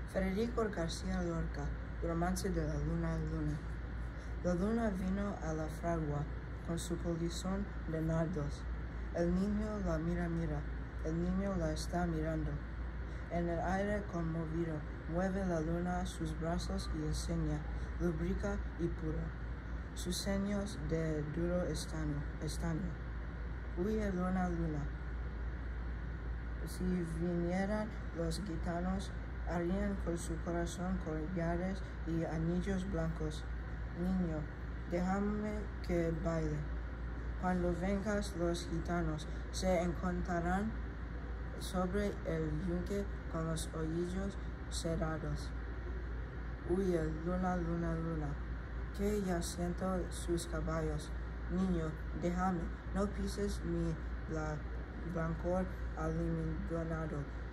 Federico García Lorca, Romance de la Luna Luna. La luna vino a la fragua con su polizón de nardos. El niño la mira, el niño la está mirando. En el aire conmovido, mueve la luna sus brazos y enseña, lúbrica y pura, sus seños de duro estaño. Huye luna, luna. Si vinieran los gitanos, harían con su corazón collares y anillos blancos. Niño, déjame que baile. Cuando vengas los gitanos, se encontrarán sobre el yunque con los oídos cerrados. Huye, luna, luna, luna, que ya siento sus caballos. Niño, déjame, no pises mi blancor almidonado.